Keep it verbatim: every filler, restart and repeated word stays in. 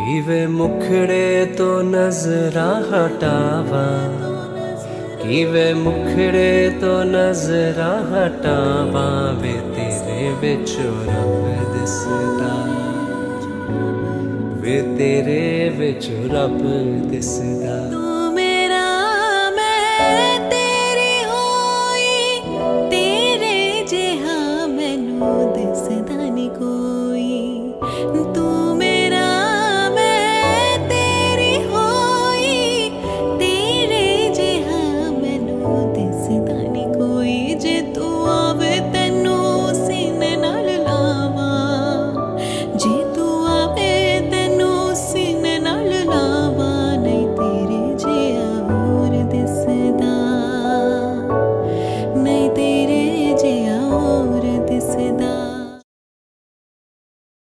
किवे मुखड़े तो नजरा हटावा, किवे मुखड़े तो नजरा हटावा, वे तेरे विचों रब दिसदा, वे तेरे विचों रब दिसदा।